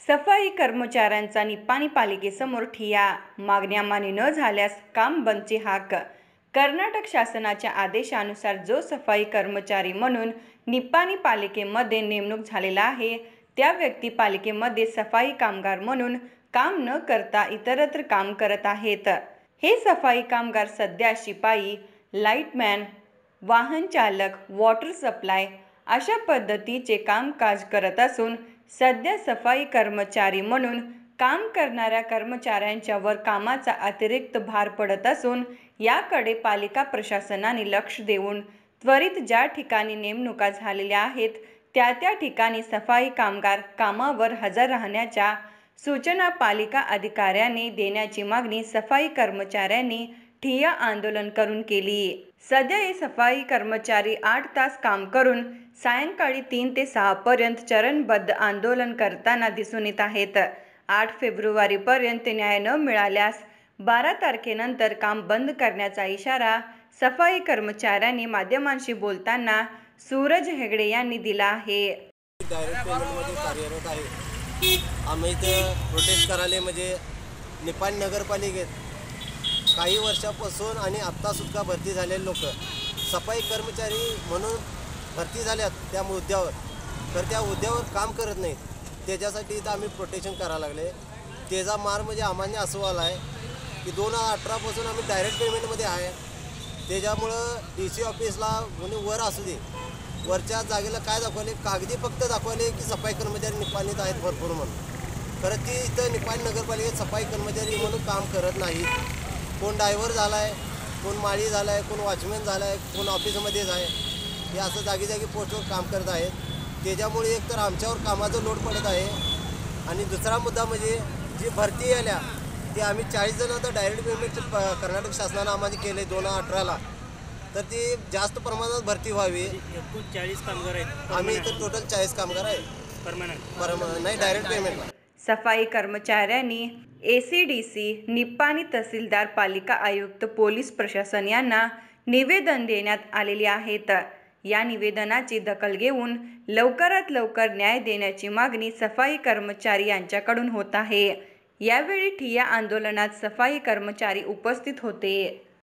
सफाई कर्मचाऱ्यांचा निप्पाणी पालिकेसमोर ठिय्या, मागण्या मान्य न झाल्यास काम बंदची हाक। कर्नाटक शासनाच्या आदेशानुसार जो सफाई कर्मचारी म्हणून निप्पाणी पालिकेमध्ये नेमणूक झालेला आहे, त्या व्यक्ती पालिकेमध्ये सफाई कामगार म्हणून काम न करता इतरत्र काम करत आहेत। हे सफाई कामगार सध्या शिपाई, लाईटमॅन, वाहन चालक, वॉटर सप्लाय अशा पद्धतीचे कामकाज करत असून सध्या सफाई कर्मचारी म्हणून काम करणाऱ्या कर्मचाऱ्यांच्यावर कामाचा अतिरिक्त भार पडत असून याकडे पालिका प्रशासनाने लक्ष देऊन त्वरित ज्या ठिकाणी नेमणुका झालेल्या आहेत त्या ठिकाणी सफाई कामगार कामावर हजर राहण्याच्या सूचना पालिका अधिकाऱ्यांनी देण्याची मागणी सफाई कर्मचाऱ्यांनी ठिय्या आंदोलन करून केली। सध्या हे सफाई कर्मचारी 8 तास काम करून सायंकाळी 3 ते 6 पर्यंत चरणबद्ध आंदोलन करताना दिसून येत आहेत। 8 फेब्रुवारीपर्यंत न्याय न मिळाल्यास 12 तारखेनंतर काम बंद करण्याचा इशारा सफाई कर्मचाऱ्यांनी माध्यमांशी बोलताना सूरज हेगडे यांनी दिला आहे। डायरेक्ट पेमेंटमध्ये कार्यरत आहे। आम्ही इथं प्रोटेस्ट करायला म्हणजे निप्पाणी नगरपालिकेत काही वर्षापासून आणि आत्तासुद्धा भरती झालेले लोक सफाई कर्मचारी म्हणून भरती झाल्यात त्या मुद्द्यावर, तर त्या मुद्द्यावर काम करत नाहीत। त्याच्यासाठी इथं आम्ही प्रोटेक्शन करायला लागले। त्याचा मार म्हणजे आम्हाला असं आला आहे की 2018 पासून आम्ही डायरेक्ट पेमेंटमध्ये आहे। त्याच्यामुळं DC ऑफिसला कोणी वर असू दे, वरच्या जागेला काय दाखवले, कागदी फक्त दाखवले की सफाई कर्मचारी निप्पाणीत आहेत भरपूर म्हणून। खरं ती इथं निप्पाणी नगरपालिकेत सफाई कर्मचारी म्हणून काम करत नाहीत। कोण ड्रायव्हर झाला आहे, कोण माळी झाला आहे, कोण वॉचमॅन झाला आहे, कोण ऑफिसमध्येच आहे, हे असं जागी जागी पोस्टवर काम करत आहेत। त्याच्यामुळे एक तर आमच्यावर कामाचं लोड पडत आहे आणि दुसरा मुद्दा म्हणजे जी भरती आल्या ती आम्ही 40 जण आता डायरेक्ट पेमेंट कर्नाटक शासनानं आम्हाला केले 2018ला, तर ती जास्त प्रमाणात भरती व्हावी। 40 कामगार आहेत आम्ही इथं टोटल 40 कामगार आहे परमनंट नाही डायरेक्ट पेमेंटला। सफाई कर्मचाऱ्यांनी ACDC, निप्पाणी तहसीलदार, पालिका आयुक्त, पोलीस प्रशासन यांना निवेदन देण्यात आलेले आहेत। या निवेदनाची दखल घेऊन लवकरात लवकर न्याय देण्याची मागणी सफाई कर्मचारी यांच्याकडून होत आहे। यावेळी ठिय्या आंदोलनात सफाई कर्मचारी उपस्थित होते।